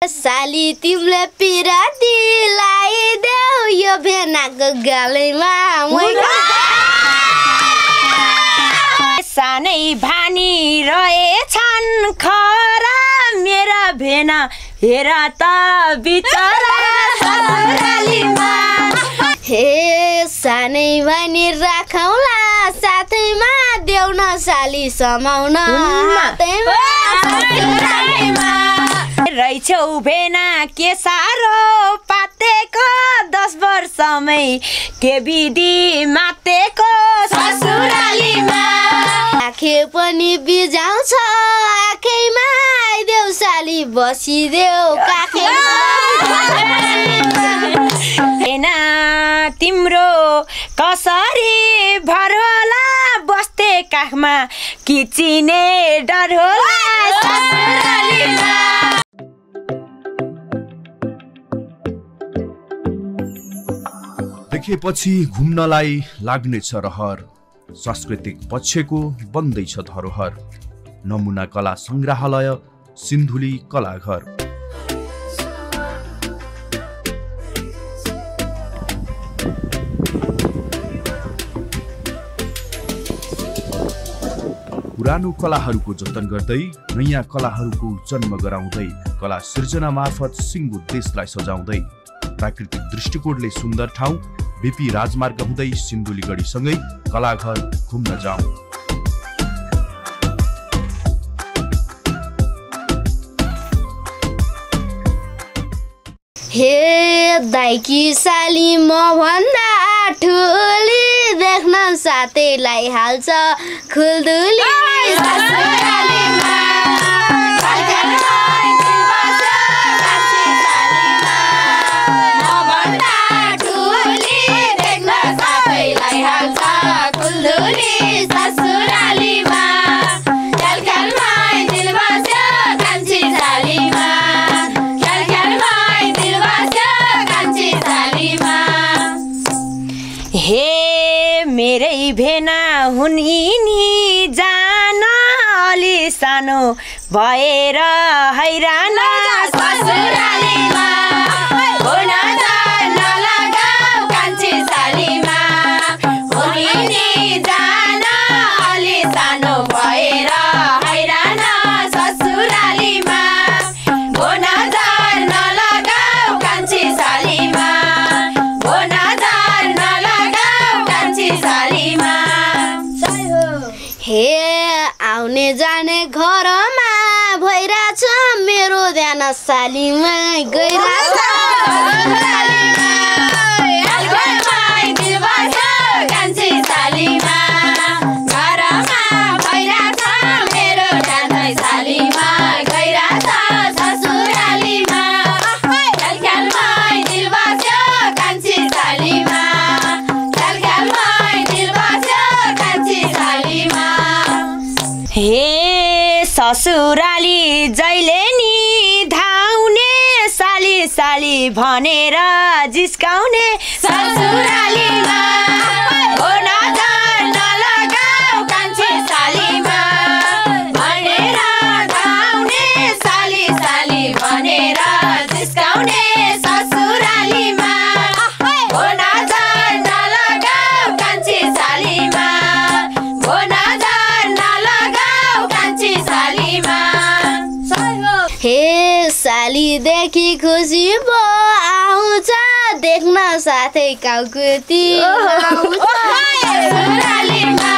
साली तिमीले पिराती लगाइदेऊ यो भेनाको गालैमा सानै भानी रहेछन् खरा मेरा भेना हेर त बिचरा ससुरालीमा हे सानै भानी राखौला साथैमा देउन साली समाउन हातैमा ससुरालीमा रहेछौ भेना के सारो पातेको 10 वर्षमै के विधि मातेको ससुरालीमा आँखे पनि बिजाउँछ आँखैमा आइदेऊ साली बसिदेऊ काखैमा भेना तिम्रो कसरी भर होला बस्थे काखमा किचिने डर होला ससुरालीमा देखेपछि घुम्नलाई लाग्नेछ रहर सांस्कृतिक पक्षको बन्दैछ धरोहर नमुना कला संग्रहालय सिन्धुली कलाघर पुरानो कलाहरूको जतन गर्दै नयाँ कलाहरूको जन्म गराउँदै कला सृजना मार्फत सिङ्गो देशलाई सजाउँदै प्राकृतिक दृष्टिकोणले सुन्दर ठाउँ बीपी राजमार्ग हुँदै सिन्धुलीगढीसँगै कलाघर घुम्न जाउँ। हे दाइकी साली म भन्दा ठुली देख्न साथैलाई हाल्छ खुल्दुली ससुरालीमा मेरै भेना हुन् यिनी जान अलि सानो भएर हैरान ससुरालीमा हुन नलगाऊ कान्छी सालीमा हुन् यिनी जान अलि सानो भएर हैरान ससुरालीमा हुन नलगाऊ कान्छी सालीमा हे आउने जाने घरमा भइराछ मेरो ध्यान सालीमा गइराछ कान्छी सालीमा घरमा भइराछ मेरो ध्यान सालीमा गइराछ ससुरालीमा ख्यालख्यालमै दिल बस्यो कान्छी सालीमा ख्यालख्यालमै दिल बस्यो कान्छी सालीमा हे ससुराली जहिले नि धाउने साली साली भनेर जिस्काउने ससुरालीमा हुन नलगाऊ कान्छी सालीमा भनेर धाउने साली साली भनेर जिस्काउने ससुरालीमा हुन नलगाऊ कान्छी सालीमा हुन नलगाऊ कान्छी सालीमा हे साली देखि खुसी भो आउँछ देख्न साथै काउकुती ससुरालीमा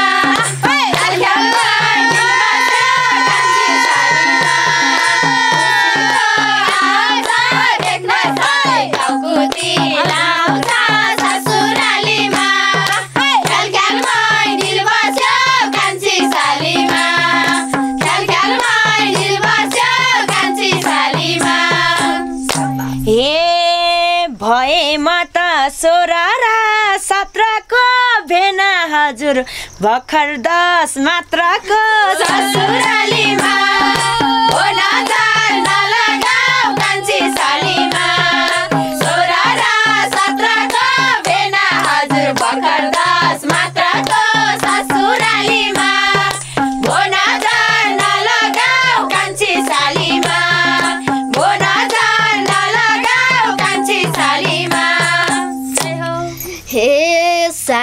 भए म त 16 र 17 को भेना हजुर भर्खर 10 मात्रको ससुरालीमा हुन नलगाऊ कान्छी सालीमा 16 र 17 को भेना हजुर भर्खर 10 मात्रको ससुरालीमा हुन नलगाऊ कान्छी सालीमा हुन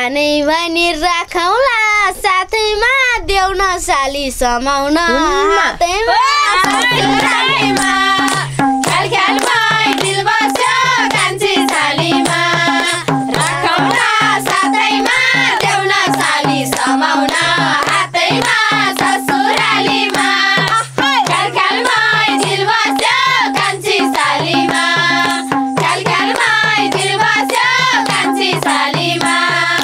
सानै भनी राखौला साथैमा देउन साली समाउन हातैमा ससुरालीमा ख्याल ख्यालमै दिल बस्यो कान्छी सालीमा राखौला साथैमा देउन साली समाउन हातैमा ससुरालीमा ख्याल ख्यालमै दिल बस्यो कान्छी सालीमा ख्याल ख्यालमै दिल बस्यो कान्छी सालीमा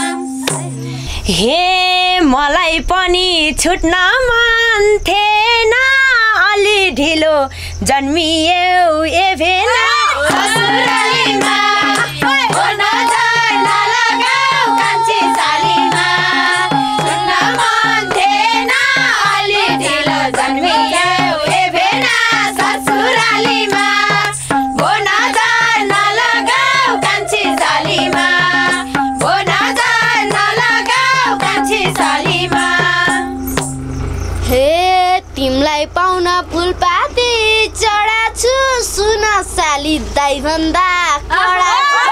हे मलाई पनि छुट्न मन थिएन अलि ढिलो जन्मियौ ए भेना ससुरालीमा हो नजाई नलगाऊ कान्छी सालीमा छुट्न मन थिएन अलि ढिलो जन्मियौ ए भेना ससुरालीमा हो नजाई नलगाऊ कान्छी सालीमा हो नजाई नलगाऊ कान्छी सालीमा हे तिमलाई पाउन फुलपाती चढाछु सुन साली दाइ भन्दा कडा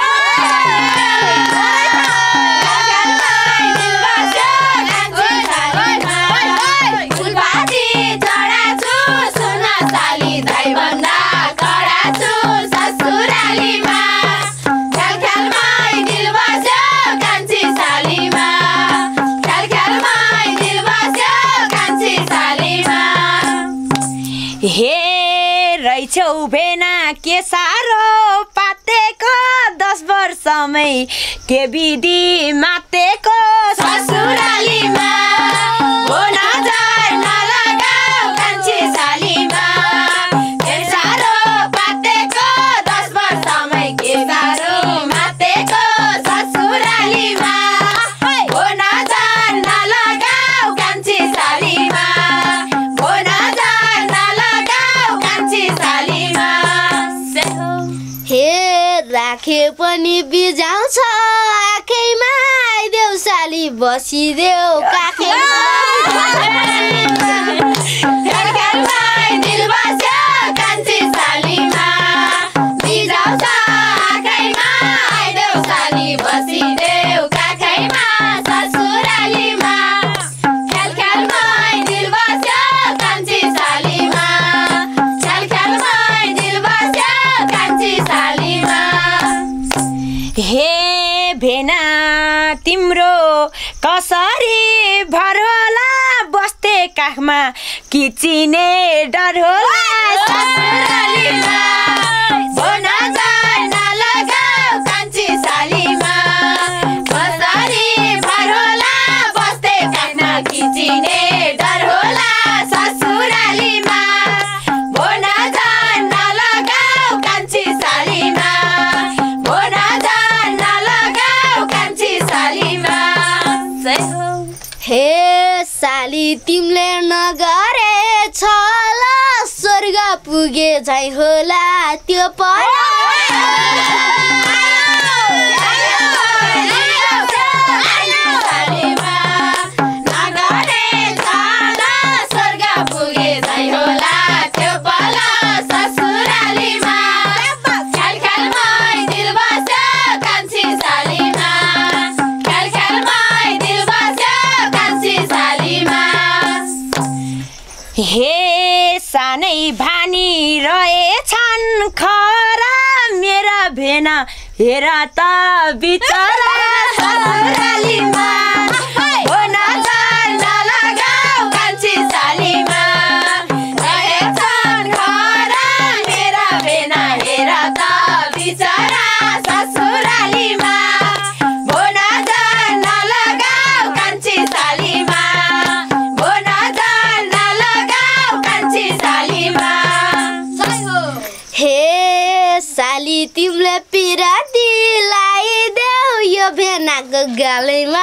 फुलपाती चढाछु सुन साली दाइ भन्दा कडा छु ससुरालीमा ख्याल ख्यालमै दिल बस्यो कान्छी सालीमा ख्याल ख्यालमै दिल बस्यो कान्छी सालीमा हे रहेछौ भेना के साह्रो पातेको 10 वर्षमै के विधि मातेको ससुरालीमा हो नजाई नलगाऊ कान्छी सालीमा के साह्रो पातेको 10 वर्षमै के साह्रो मातेको ससुरालीमा हो नजाई नलगाऊ कान्छी सालीमा हो नजाई नलगाऊ कान्छी सालीमा हे राखे पनि बिजाउँछ आँखैमा आइदेऊ साली बसिदेऊ काखैमा ख्याल ख्यालमै दिल बस्यो कान्छी सालीमा बिजाउँछ आँखैमा आइदेऊ साली बसिदेऊ काखैमा ससुरालीमा ख्याल ख्यालमै दिल बस्यो कान्छी सालीमा ख्याल ख्यालमै दिल बस्यो कान्छी सालीमा हे भेना तिम्रो कसरी भर होला बस्थे काखमा किचिने डर होला ससुरालीमा हो नजाई नलगाऊ कान्छी सालीमा कसरी भर होला बस्थे काखमा किचिने डर होला ससुरालीमा हो नजाई नलगाऊ कान्छी सालीमा हो नजाई नलगाऊ कान्छी सालीमा हे साली तिमीले नगरे छल स्वर्ग पुगे झै होला त्यो ससुरालीमा ख्याल ख्यालमै दिल बस्यो कान्छी सालीमा ख्याल ख्यालमै दिल बस्यो कान्छी सालीमा हे सानै भानी रहेछन् खरा मेरा भेना हेर त बिचरा ससुरालीमा हो नजाई नलगाऊ कान्छी सालीमा रहेछन् खरा मेरा भेना हेर त बिचरा ससुरालीमा हो नजाई नलगाऊ कान्छी सालीमा हो नजाई नलगाऊ कान्छी सालीमा हे साली तिमीले पिराती लगाइदेऊ यो भेनाको गालैमा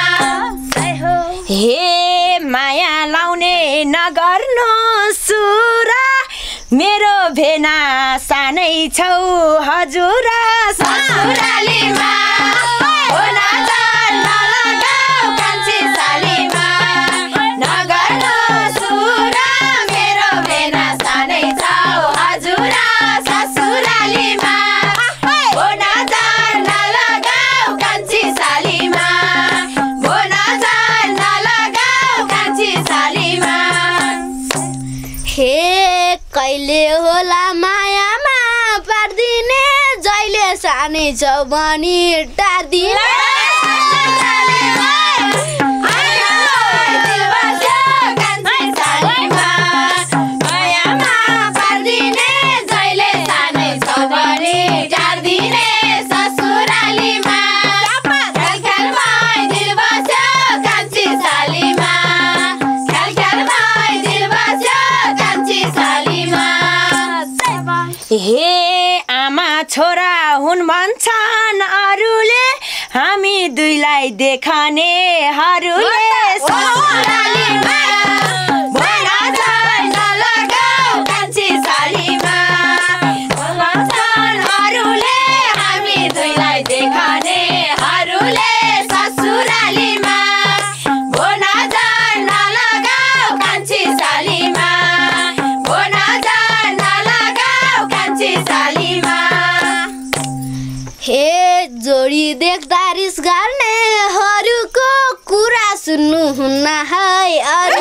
हे माया लाउने नगर्नु सु भेना सानै छौ हजुर ससुरालीमा हुन जान नलगाऊ कान्छी सालीमा नगर्नु सुर मेरो भेना सानै छौ हजुर ससुरालीमा हुन जान नलगाऊ कान्छी सालीमा हुन जान नलगाऊ कान्छी सालीमा हे कहिले होला मायामा पार्दिने जहिले सानै छौ भनी टार्दिने हे आमा छोरा हुन् भन्छन् अरूले हामी दुईलाई देखानेहरूले ससुरालीमा भन जान नलगाऊ कान्छी सालीमा भन्छन् अरूले हामी दुईलाई देखानेहरूले ससुरालीमा भन जान नलगाऊ कान्छी सालीमा भन जान नलगाऊ कान्छी सालीमा हे जोडी देख्दा रिस गर्नेहरूको कुरा सुन्नुहुन्न है अरू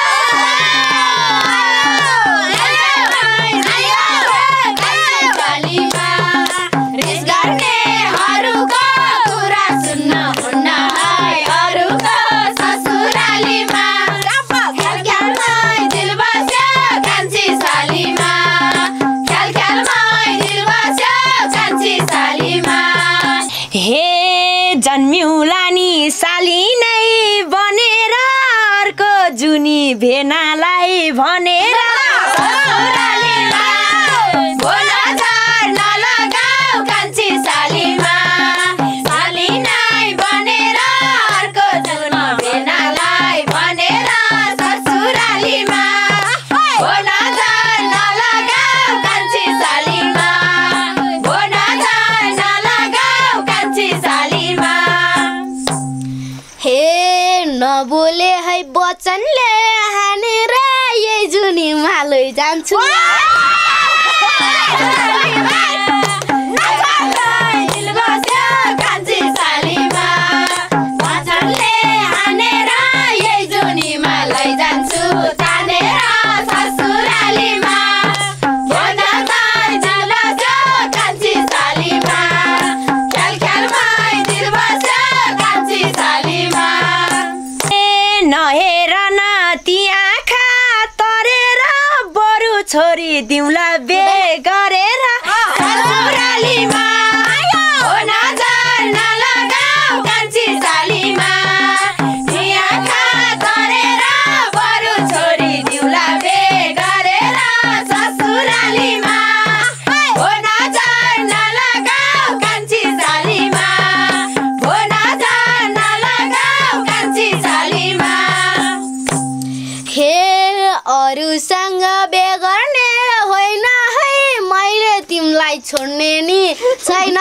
रिस गर्नेहरूको कुरा सुन्नुहुन्न है अरूको ससुरालीमा ख्याल ख्यालमै दिल बस्यो कान्छी सालीमा ख्याल ख्यालमै दिल बस्यो कान्छी सालीमा हे जन्मिउला नि साली नै बनेर अर्को जुनी भेनालाई भनेर ससुरालीमा भुल जान नलगाऊ कान्छी सालीमा साली नै बनेर अर्को जुन भेनालाई भनेर ससुरालीमा भुल जान नलगाऊ कान्छी सालीमा भुल जान नलगाऊ कान्छी सालीमा हे नबोले है वचनले हानेर यही जुनीमा लैजान्छु दिल बस्यो कान्छी सालीमा वचनले हानेर यही जुनीमा लैजान्छु तानेर ससुरालीमा भन जान दिल बस्यो कान्छी सालीमा ख्याल ख्यालमै दिल बस्यो कान्छी सालीमा नहेर न ती आँखा तरेर बरु छोरी दिउँला बे गरेर ससुरालीमा हुन जान नलगाऊ कान्छी सालीमा ती आँखा तरेर बरु छोरी दिउँला बे गरेर ससुरालीमा हुन जान नलगाऊ कान्छी सालीमा हुन जान नलगाऊ कान्छी सालीमा हे अरूसँग बे गर्ने होइन है मैले तिमीलाई छोड्ने नि छैन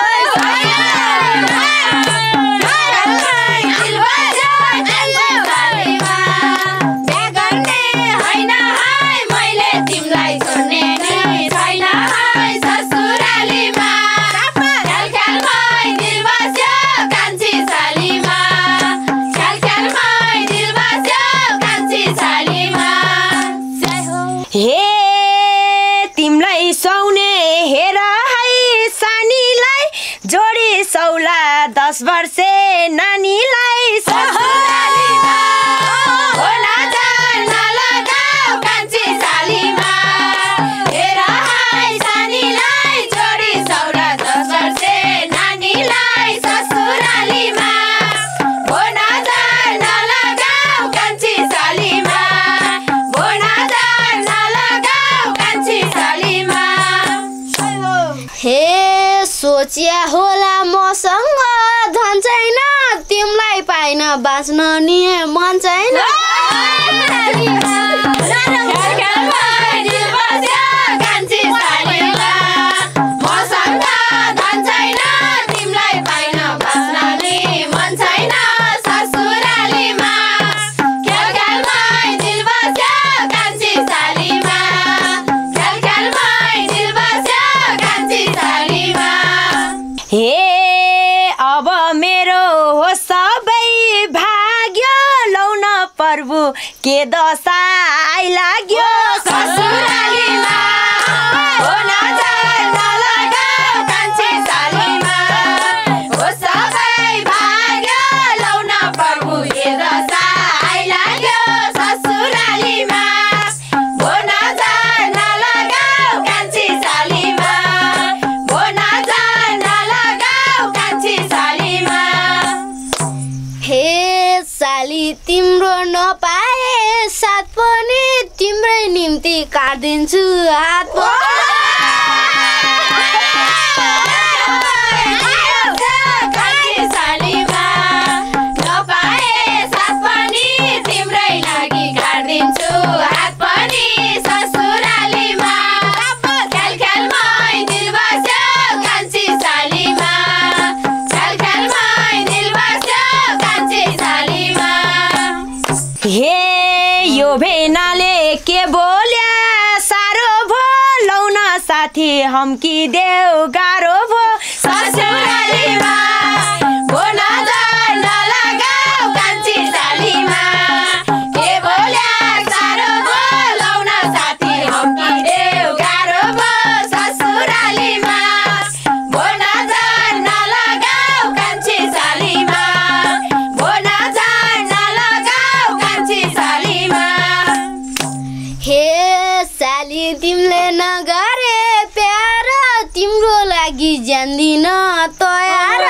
हे तिमलाई सौने हेर है सानीलाई जोडी सौला 10 वर्षे नानीलाई ससुरालीमा हुन जान नलगाऊ कान्छी सालीमा हेर है सानीलाई जोडी सौला 10 वर्षे नानीलाई ससुरालीमा हुन जान नलगाऊ कान्छी सालीमा हुन जान नलगाऊ कान्छी सालीमा हे सोचिया होला मसँग धन छैन तिमीलाई पाइन बाँच्न नि मन छैन कान्छी प्रभु के दशा आइलाग्यो ससुरालीमा हो नजर नलगाऊ कान्छी सालीमा हो सबै भाग्य लाउन प्रभु के दशा आइलाग्यो ससुरालीमा हो नजर नलगाऊ कान्छी सालीमा हो नजर नलगाऊ कान्छी सालीमा हे साली तिम्रो नपाए साथ पनि तिम्रै निम्ति काट्दिन्छु हात कान्छी सालीमा नपाए साथ पनि तिम्रै लागि काट्दिन्छु हात पनि ससुरालीमा ख्याल ख्यालमै दिल बस्यो कान्छी सालीमा ख्याल ख्यालमै दिल बस्यो कान्छी सालीमा हे यो भेनाले के बोल्या सारो भो लौन साथी हमकी देऊ गाह्रो भो ससुरालीमा हो नजर नलगाऊ कान्छी सालीमा के बोल्या सारो भो लाउन साथी हमकी देऊ गाह्रो भो ससुरालीमा हो नजर नलगाऊ कान्छी सालीमा हो नजर नलगाऊ कान्छी सालीमा हे साली तिमीले नगरे प्यार तिम्रो लागि जान्दिन तयार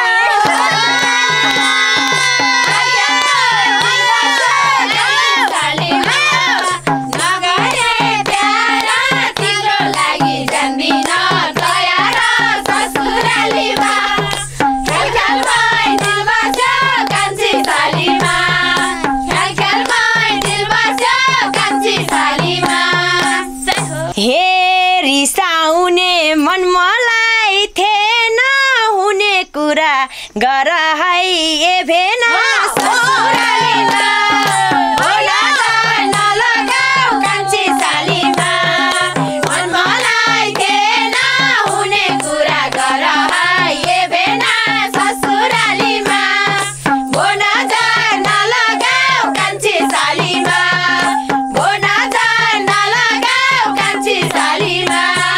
हे रिसाउने मन मलाई थिएन हुने कुरा गर है ए भेना ससुरालीमा हो नजर नलगाऊ कान्छी सालीमा मन मलाई थिएन हुने कुरा गर है ए भेना ससुरालीमा हो नजर नलगाऊ कान्छी सालीमा हो नजर नलगाऊ कान्छी सालीमा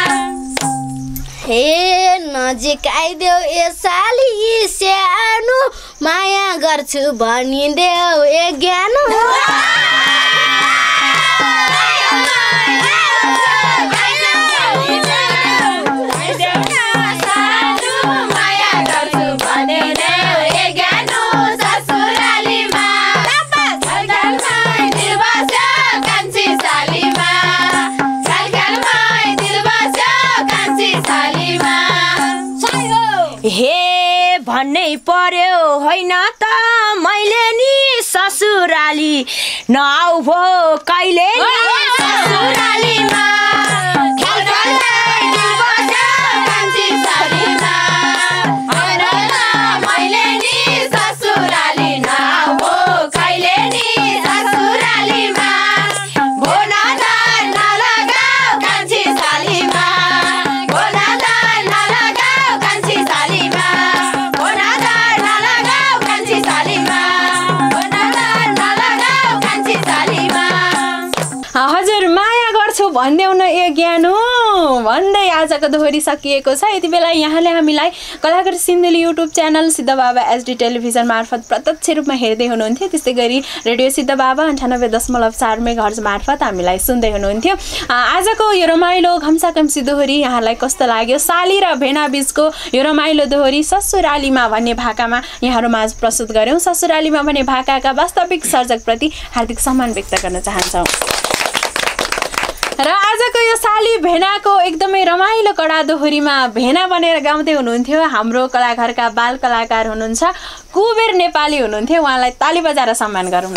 हे नजिक आइदेऊ ए साली स्यानु माया गर्छु भनिदेऊ ए ज्ञानु माया गर्छु भनिदेऊ ए ज्ञानु ससुरालीमा ख्यालमै दिल बस्यो कान्छी सालीमा ख्यालमै दिल बस्यो कान्छी सालीमा हे भन्नै पर्यो होइन त मैले नि ससुराली नआउ भो कहिले नि ससुरालीमा ख्यालमै दिल बस्यो कान्छी सालीमा होइन त मैले नि ससुराली नआउ भो कहिले नि ससुरालीमा हो नजर नलगाऊ कान्छी सालीमा हो नजर नलगाऊ कान्छी सालीमा हो नजर नलगाऊ कान्छी सालीमा हो नजर नलगाऊ कान्छी सालीमा हजुर माया गर्छु भनिदेऊ न ए ज्ञानु भन्दै आजको दोहोरी सकिएको छ। यति बेला यहाँले हामीलाई कलाकार सिन्धुली युट्युब च्यानल सिद्ध बाबा एचडी टेलिभिजन मार्फत प्रत्यक्ष रूपमा हेर्दै हुनुहुन्थ्यो, त्यस्तै गरी रेडियो सिद्ध बाबा 98.4 मेगाहर्ज मार्फत हामीलाई सुन्दै हुनुहुन्थ्यो। आजको यो रमाइलो घम्साघम्सी दोहोरी यहाँलाई कस्तो लाग्यो? साली र भेना बीचको यो रमाइलो दोहोरी ससुरालीमा भन्ने भाकामा यहाँहरू माझ प्रस्तुत गर्यौँ। ससुरालीमा भन्ने भाकाका वास्तविक सर्जकप्रति हार्दिक सम्मान व्यक्त गर्न चाहन्छौँ। र आजको यो साली भेनाको एकदमै रमाइलो कडा दोहोरीमा भेना बनेर गाउँदै हुनुहुन्थ्यो हाम्रो कलाघरका बाल कलाकार हुनुहुन्छ कुबेर नेपाली हुनुहुन्थ्यो। उहाँलाई ताली बजाएर सम्मान गरौँ।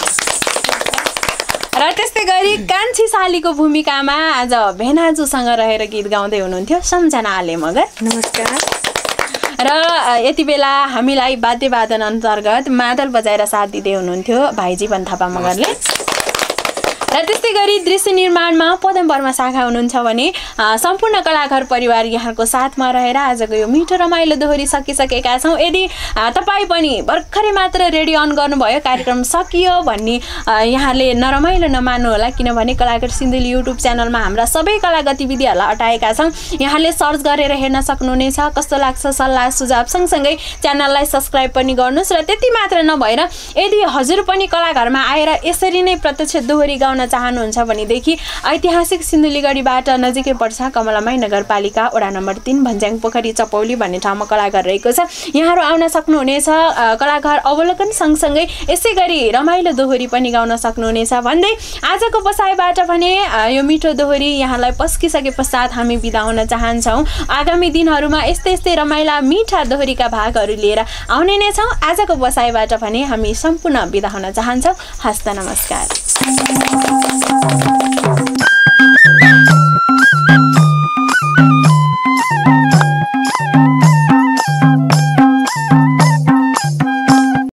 र त्यस्तै गरी कान्छी सालीको भूमिकामा आज भेनाजुसँग रहेर गीत गाउँदै हुनुहुन्थ्यो सम्झना आले मगर। नमस्कार। र यति बेला हामीलाई वाद्यवादन अन्तर्गत मादल बजाएर साथ दिँदै हुनुहुन्थ्यो भाइ जीवन थापा मगरले। र त्यस्तै गरी दृश्य निर्माणमा पदम वर्मा शाखा हुनुहुन्छ भने सम्पूर्ण कलाकार परिवार यहाँको साथमा रहेर आजको यो मिठो रमाइलो दोहोरी सकिसकेका छौँ। यदि तपाईँ पनि भर्खरै मात्र रेडियो अन गर्नुभयो कार्यक्रम सकियो भन्ने यहाँले नरमाइलो नमान्नु होला, किनभने कलाकार सिन्धुली युट्युब च्यानलमा हाम्रा सबै कला गतिविधिहरूलाई अटाएका छौँ। यहाँले सर्च गरेर हेर्न सक्नुहुनेछ। कस्तो लाग्छ सल्लाह सुझाव सँगसँगै च्यानललाई सब्सक्राइब पनि गर्नुहोस्। र त्यति मात्र नभएर यदि हजुर पनि कलाघरमा आएर यसरी नै प्रत्यक्ष दोहोरी गाउन चाहनुहुन्छ भनेदेखि ऐतिहासिक सिन्धुलीगढीबाट नजिकै पर्छ कमलामाई नगरपालिका वडा नम्बर 3 भन्ज्याङ पोखरी चपौली भन्ने ठाउँमा कलाघर रहेको छ। यहाँहरू आउन सक्नुहुनेछ। कलाघर अवलोकन सँगसँगै यसै गरी रमाइलो दोहोरी पनि गाउन सक्नुहुनेछ भन्दै आजको बसाइबाट भने यो मिठो दोहोरी यहाँलाई पस्किसके पश्चात हामी बिदा हुन चाहन्छौँ। आगामी दिनहरूमा यस्तै यस्तै रमाइला मिठा दोहोरीका भागहरू लिएर आउने नै छौँ। आजको बसाइबाट भने हामी सम्पूर्ण बिदा हुन चाहन्छौँ। हस्त नमस्कार।